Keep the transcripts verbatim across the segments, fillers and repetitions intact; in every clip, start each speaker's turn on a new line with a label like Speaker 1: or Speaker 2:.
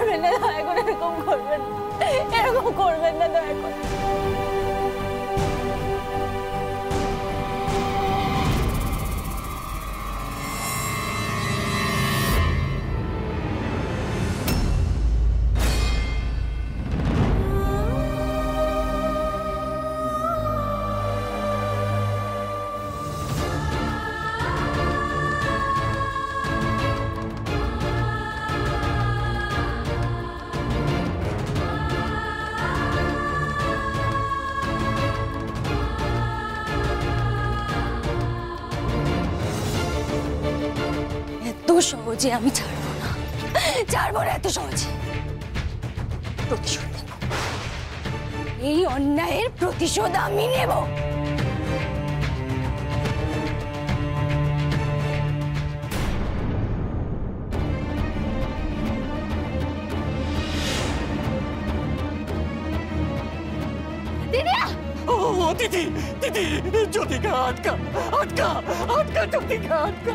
Speaker 1: করবেন না, দয়া করে এরকম করবেন এরকম করবেন না, দয়া করে। সহজে আমি ছাড়বো না, ছাড়বো না এত সহজে। প্রতিশোধ নেব, এই অন্যায়ের প্রতিশোধ আমি নেব।
Speaker 2: দিদি দিদি জ্যোতিকা আটকা আটকা আটকা জ্যোতিকা আটকা।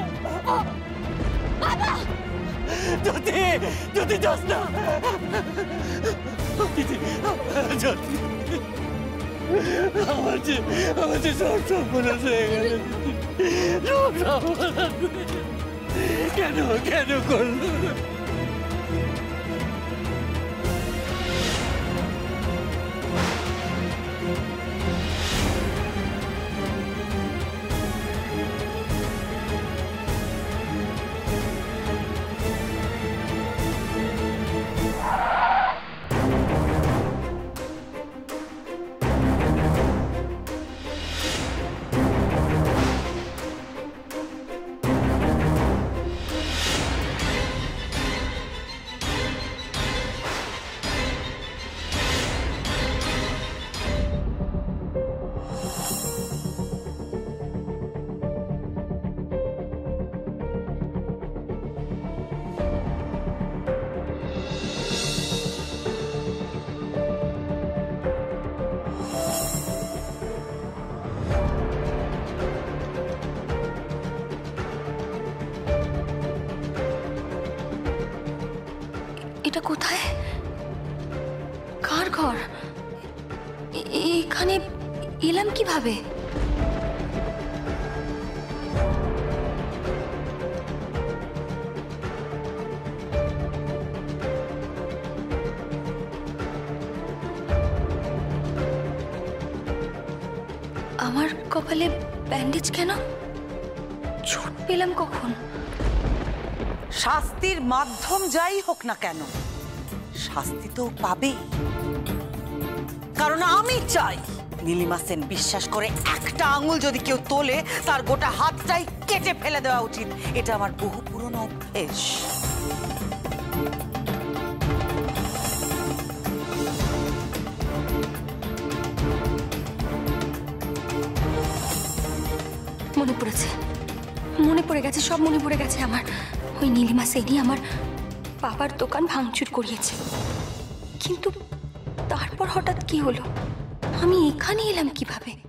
Speaker 2: জ্যোতি জ্যোতি যাস না দিদি। জ্যোতি আমার যে আমার যে সব সর্বনাশ হয়ে গেল, সব সর্বনাশ। কেন কেন করলো?
Speaker 1: এটা কোথায়? কার ঘর? এখানে এলাম কিভাবে? আমার কপালে ব্যান্ডেজ কেন? চোট পেলাম কখন?
Speaker 3: শাস্তির মাধ্যম যাই হোক না কেন, শাস্তি তো পাবে। কারণ আমি চাই নীলিমা সেন বিশ্বাস করে একটা আঙুল যদি কেউ তোলে তার গোটা হাতটাই কেটে ফেলে দেওয়া উচিত। এটা আমার বহু পুরনো অভ্যেস।
Speaker 1: মনে পড়েছে, মনে পড়ে গেছে, সব মনে পড়ে গেছে আমার। ওই নীলিমা সেনই আমার বাবার দোকান ভাঙচুর করিয়েছে। কিন্তু তারপর হঠাৎ কি হলো? আমি এখানে এলাম কিভাবে?